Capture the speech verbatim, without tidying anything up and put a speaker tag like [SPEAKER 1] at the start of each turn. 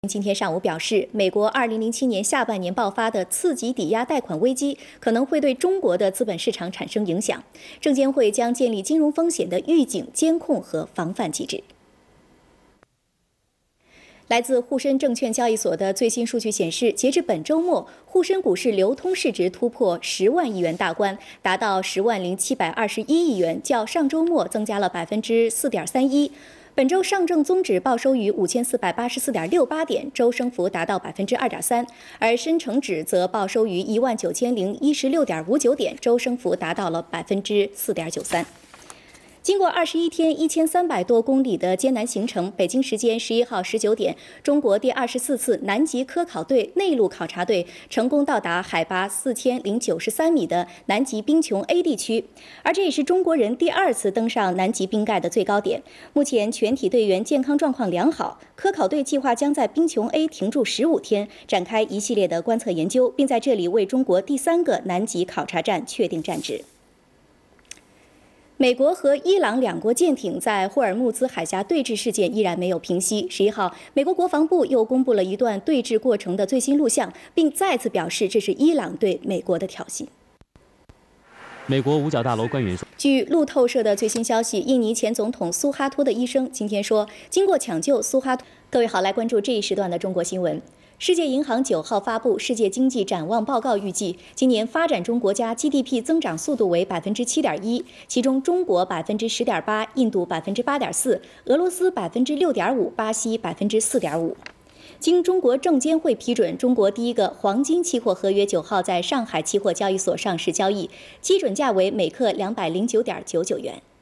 [SPEAKER 1] 今天上午表示，美国二零零七年下半年爆发的次级抵押贷款危机可能会对中国的资本市场产生影响，证监会将建立金融风险的预警、监控和防范机制。来自沪深证券交易所的最新数据显示，截至本周末，沪深股市流通市值突破十万亿元大关，达到十万零七百二十一亿元，较上周末增加了百分之四点三一。本周上证综指报收于五千四百八十四点六八点，周升幅达到百分之二点三，而深成指则报收于一万九千零一十六点五九点，周升幅达到了百分之四点九三。经过二十一天一千三百多公里的艰难行程，北京时间十一号十九点，中国第二十四次南极科考队内陆考察队成功到达海拔四千零九十三米的南极冰穹 A 地区，而这也是中国人第二次登上南极冰盖的最高点。目前全体队员健康状况良好，科考队计划将在冰穹 A 停驻十五天，展开一系列的观测研究，并在这里为中国第三个南极考察站确定站址。美国和伊朗两国舰艇在霍尔木兹海峡对峙事件依然没有平息。十一号，美国国防部又公布了一段对峙过程的最新录像，并再次表示这是伊朗对美国的挑衅。
[SPEAKER 2] 美国五角大楼官员说，
[SPEAKER 1] 据路透社的最新消息，印尼前总统苏哈托的医生今天说，经过抢救，苏哈托。各位好，来关注这一时段的中国新闻。世界银行九号发布《世界经济展望报告》，预计今年发展中国家 G D P 增长速度为百分之七点一，其中中国百分之十点八，印度百分之八点四，俄罗斯百分之六点五，巴西百分之四点五。经中国证监会批准，中国第一个黄金期货合约九号在上海期货交易所上市交易，基准价为每克两百零九点九九元。